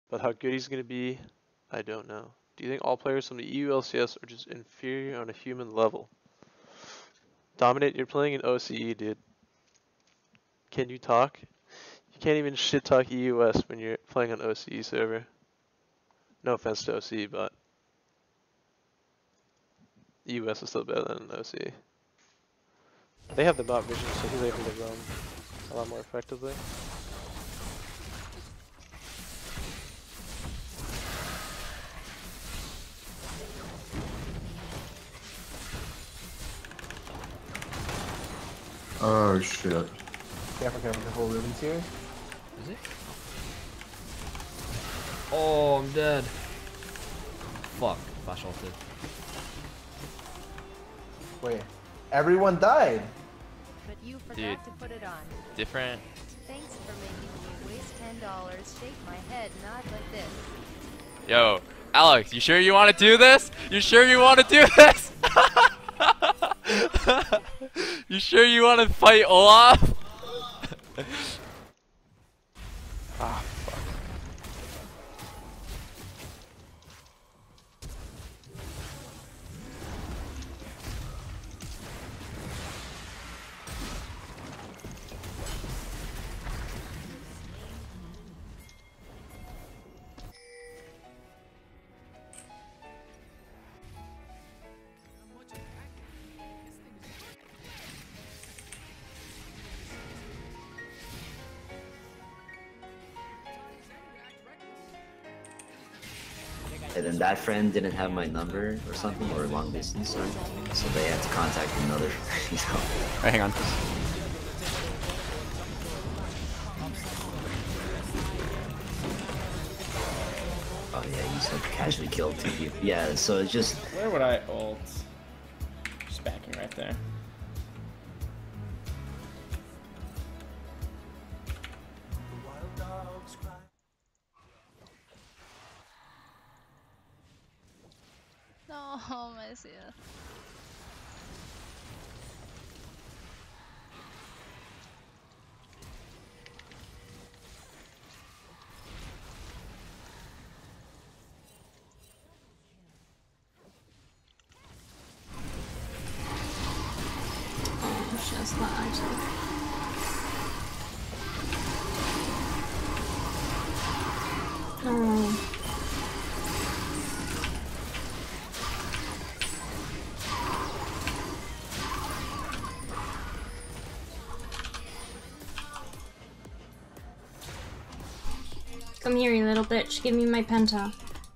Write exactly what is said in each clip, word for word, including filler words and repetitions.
But how good he's gonna be, I don't know. Do you think all players from the E U L C S are just inferior on a human level? Dominate, you're playing in O C E, dude. Can you talk? You can't even shit talk E U S when you're playing on O C E server. No offense to O C E, but E U S is still better than O C E. They have the bot vision, so he's able to roam a lot more effectively. Oh shit. Careful, careful, careful, Ruben's here. Is he? Oh, I'm dead. Fuck, flash ulted. Wait, everyone died. But you forgot Dude. to put it on. Different. Thanks for making me waste ten dollars. Shake my head, not like this. Yo, Alex, you sure you want to do this? You sure you want to do this? You sure you want to fight Olaf? Ah, fuck. And then that friend didn't have my number or something, or long distance, or, so they had to contact another friend. So. Alright, hang on. Oh yeah, you said casually killed two people. Yeah, so it's just... Where would I ult? Just backing right there. No, Messi. Just not actually. Oh. Come here, you little bitch. Give me my penta.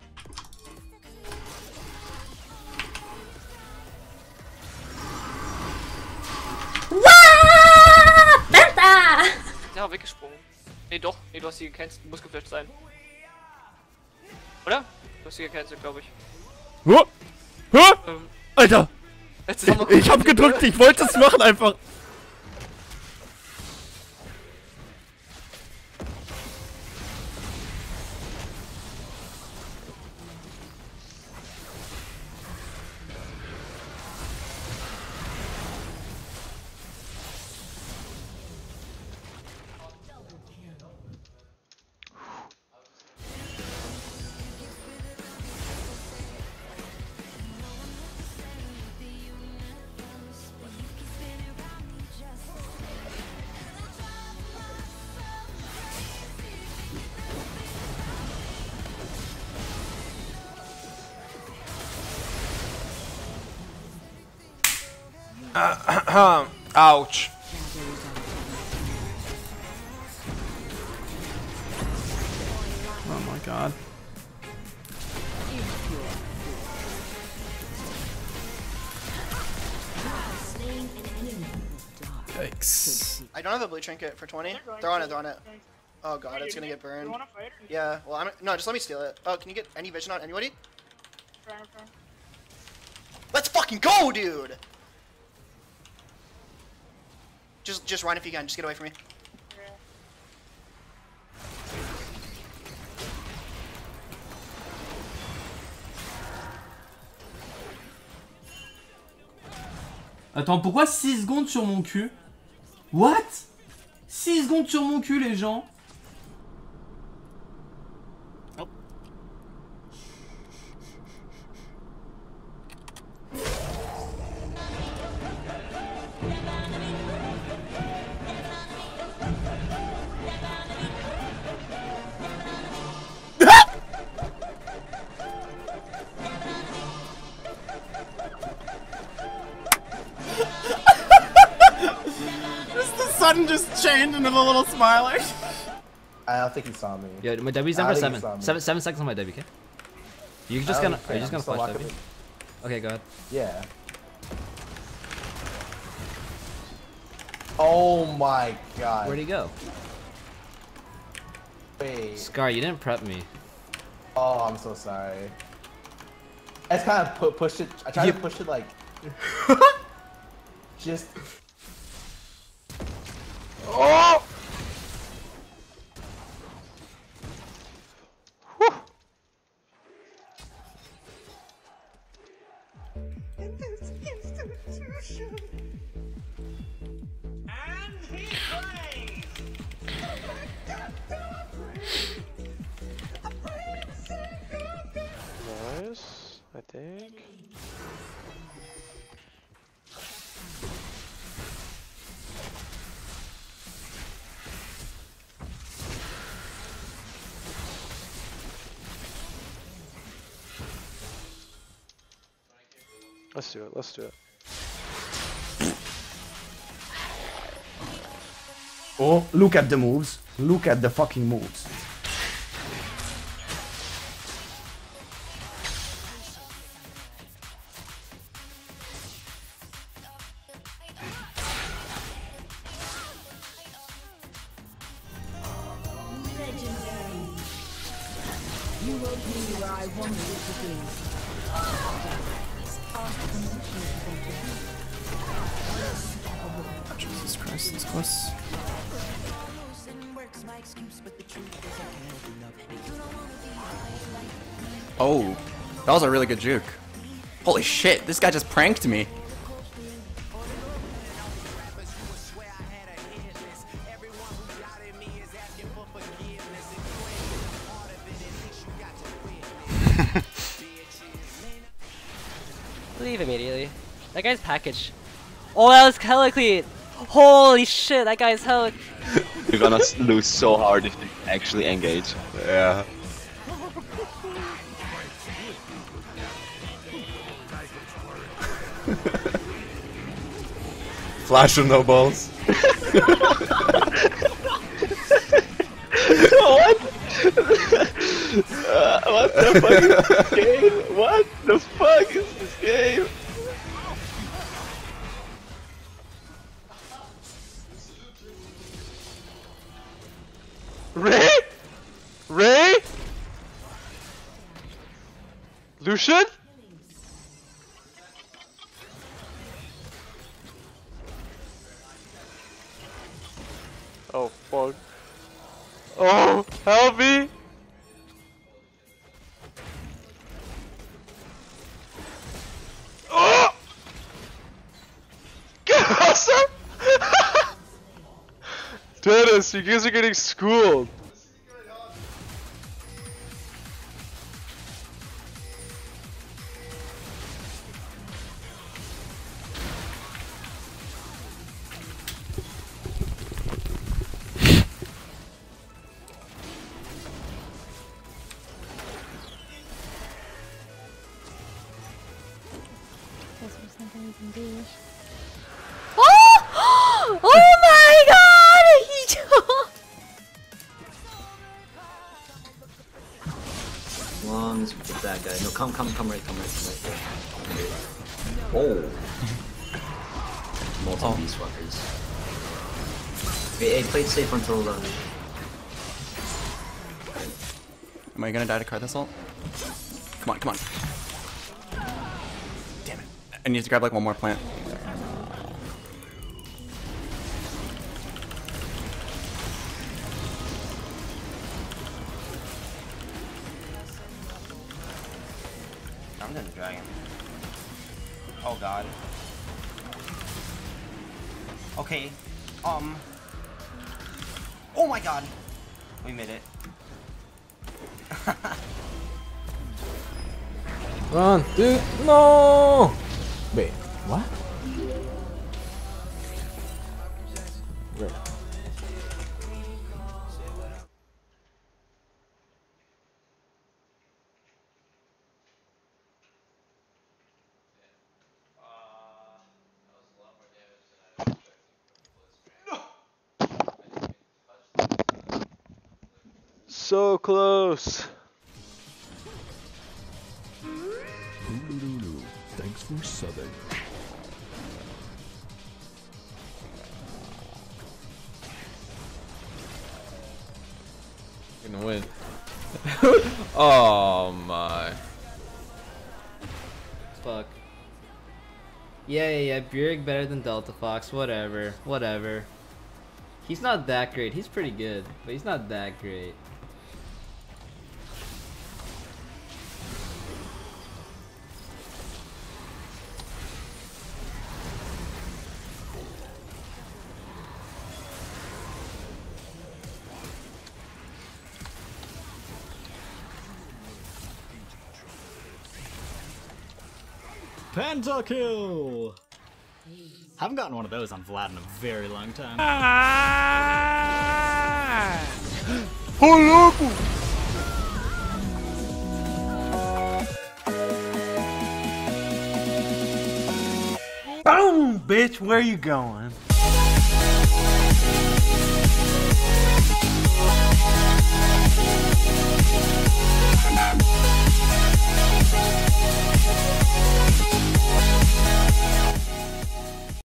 Wah! Penta! Ja, weggesprungen. Nee, doch. Nee, du hast sie gecancelt. Muss geflasht sein. Oder? Du hast sie gecancelt, glaube ich. Huh? Huh? Ähm, Alter! Jetzt noch mal Ich, ich hab gedrückt, ich wollte es machen einfach. Ouch. Oh my god. Yikes. I don't have a blue trinket for twenty. They're on it, they're on it. Oh god, it's gonna get burned. Yeah, well, I'm no, just let me steal it. Oh, can you get any vision on anybody? Let's fucking go, dude! Just, just run if you can. Just get away from me. Attends, pourquoi six secondes sur mon cul? What? six secondes sur mon cul, les gens? Oh, expression just changed into the little smiler. I don't think he saw me. Yeah, my W's down I for think he seven. saw me. Seven, seven seconds on my W, okay? You just I gonna, don't are you just think gonna I'm flash still W? locking Okay, go ahead. Yeah. Oh my god. Where'd he go? Wait. Scar, you didn't prep me. Oh, I'm so sorry. I just kind of pu pushed it. I tried You- to push it like. just. Oh! Whew. Nice, I think. Let's do it, let's do it. Oh, look at the moves. Look at the fucking moves. Jesus Christ, that's close. Oh, that was a really good juke. Holy shit, this guy just pranked me. Leave immediately. That guy's package. Oh, that was hella clean. Holy shit, that guy's hella. You're gonna lose so hard if you actually engage. Yeah. Flash and no balls. What? uh, what the fuck is this game? What the fuck is this game? Ray? Ray? Lucian? Oh fuck. Oh, help me! Oh! Awesome! Dennis, you guys are getting schooled. Oh! Oh my god! He As long as we get that guy. No, come, come, come right, come right, come right. Oh. Multi beast fuckers. Okay, hey, play it safe until eleven. Am I gonna die to card this ult? Come on, come on. Damn it. I need to grab like one more plant. I'm gonna dragon. Oh god. Okay. Um. Oh my god. We made it. Run, dude, no! Wait, what? Wait. so close. Thanks for subbing. Gonna win. Oh my. Fuck. Yeah, yeah, yeah. Bjerg better than Delta Fox. Whatever. Whatever. He's not that great. He's pretty good, but he's not that great. Pentakill! Haven't gotten one of those on Vlad in a very long time. Oh, louco! Boom, bitch, where you going?